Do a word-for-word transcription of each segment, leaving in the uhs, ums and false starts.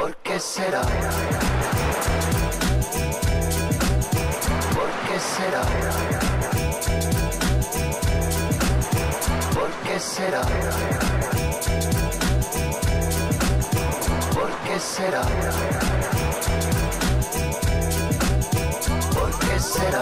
¿Por qué será? ¿Por qué será? ¿Por qué será? ¿Por qué será? ¿Por qué será?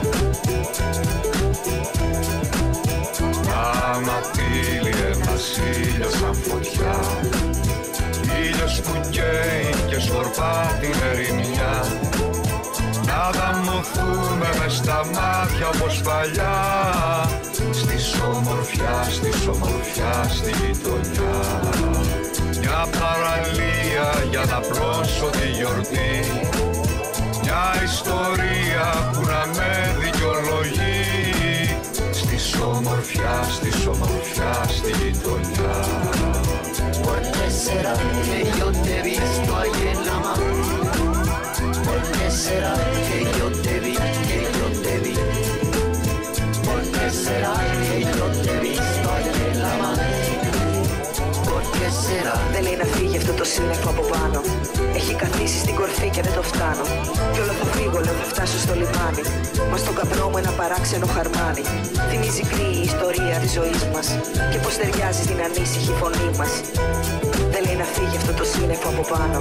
Αματήλει ένας ήλιος σαν φωτιά, ήλιος που καίει και σκορπά την ερημιά. Να δαμωθούμε μες στα μάτια όπως παλιά, στις ομορφιά, στις ομορφιά, στη γειτονιά. Μια παραλία για να πλώσω τη γιορτή, μια ιστορία που να με δικαιολογεί, στις ομορφιά, στις ομορφιά, στη γειτονιά. ¿Por qué será que yo te he visto ahí en la mano? ¿Por qué será que yo te vi, que yo te vi? ¿Por qué será que yo te he visto ahí en la mano? ¿Por qué será? Δεν λέει να φύγει αυτό το σύννεφο από πάνω. Έχει καθίσει στην κορφή και δεν το φτάνω. Κι όλο θα φύγω, λέω θα φτάσω στο λιμάνι. Μα στον καπνό μου ένα παράξενο χαρμάνι. Θυμίζει κρύη η ιστορία της ζωής μας και πως ταιριάζει στην ανήσυχη φωνή μας. Δεν λέει να φύγει αυτό το σύννεφο από πάνω.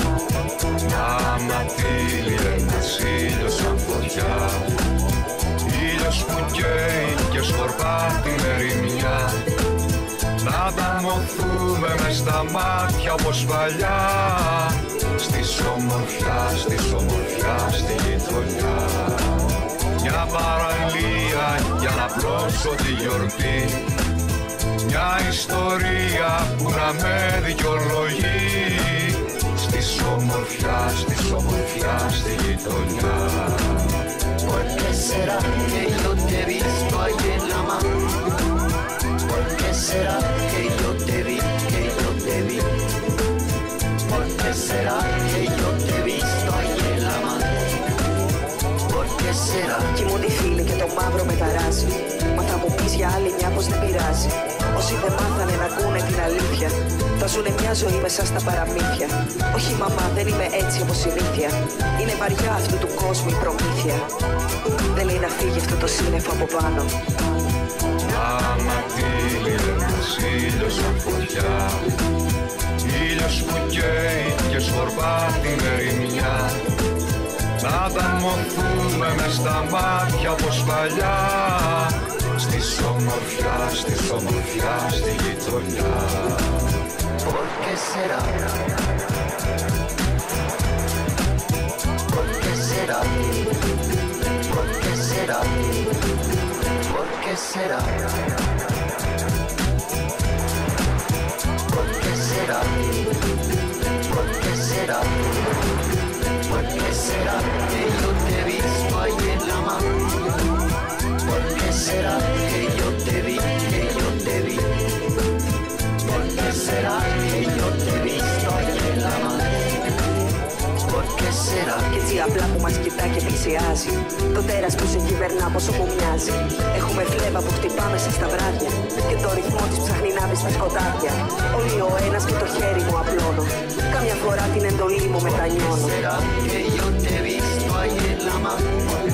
Αματήλει ένας ήλιος σαν φωτιά, ήλιος που καίει και σκορπά την ερημιά. Να δαμωθούμε μες στα μάτια όπως παλιά, στις ομορφιά, στις ομορφιά, στη γειτονιά. Μια παραλία για να πλώσω τη γιορτή, μια ιστορία που να με δικαιολογεί, στις ομορφιά, στις ομορφιά, στη γειτονιά. ¿Por qué será que yo te he visto ahí en la mano? ¿Por qué será que yo te vi, que yo te vi? ¿Por qué será que yo te he visto ahí en la mano? ¿Por qué será? Κοιμούνται οι φίλοι και το μαύρο με ταράζει. Μα θα μου πεις για άλλη μια πως δεν πειράζει. Όσοι δεν μάθανε να ακούνε την αλήθεια, θα ζουνε μια ζωή μέσα στα παραμύθια. Όχι μαμά, δεν είμαι έτσι όπως συνήθεια. Είναι βαριά αυτού του κόσμου η προμήθεια. Δεν λέει να φύγει αυτό το σύννεφο από πάνω. Αματήλει ένας ήλιος σαν φωτιά, ήλιος που καίει και σκορπά την ερημιά. Να δαμωθούμε μες στα μάτια όπως παλιά, στις ομορφιά, στις ομορφιά, στη γειτονιά. ¿Por qué será? ¿Por qué será? ¿Por qué será? ¿Por qué será? ¿Por qué será? ¿Por qué será? ¿Por qué será que yo te he visto ahí en la mano? ¿Por qué será que yo te vi, que yo te vi? ¿Por qué será que yo te he visto ahí en la mano? ¿Por qué será? Κι έτσι απλά που μας κοιτά και πλησιάζει, το τέρας που σε κυβερνά πόσο μου μοιάζει. Έχουμε φλέβα που χτυπά μέσα στα βράδια και το ρυθμό της ψάχνει να βρει στα σκοτάδια. Όλοι ο ένας και το χέρι μου απλώνω, κάμια φορά την εντολή μου μετανιώνω. ¿Por qué será que yo te he visto ahí en la mano?